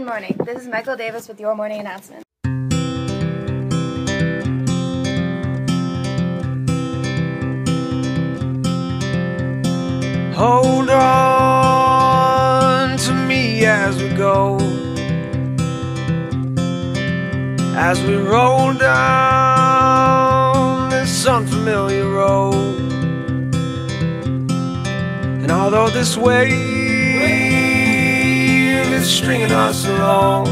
Good morning. This is Michael Davis with your morning announcement. Hold on to me as we go, as we roll down this unfamiliar road. And although this wave is stringing us along,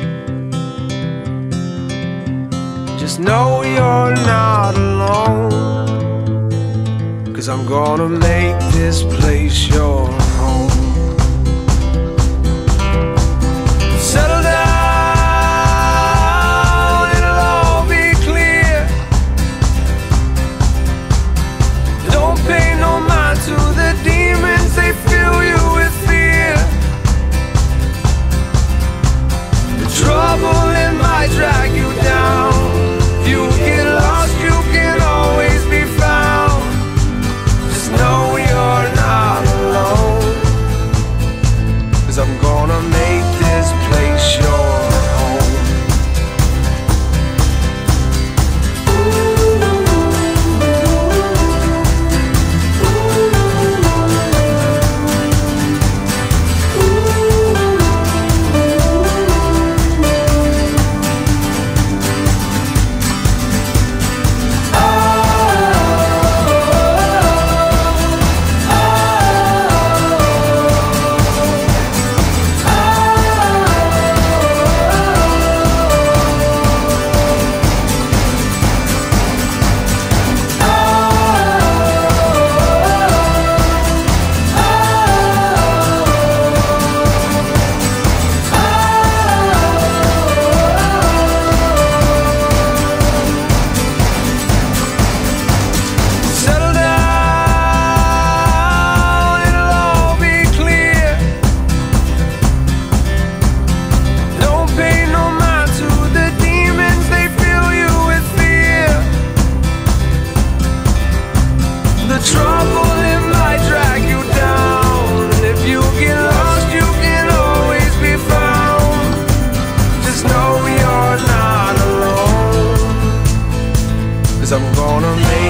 just know you're not alone, 'cause I'm gonna make this place your home. Settle down, it'll all be clear. Don't pay no mind to the demons, they fill you with fear. The trouble, it might drag you down. If you get lost, you can always be found. Know you're not alone, 'cause I'm gonna make this place your home. I'm gonna make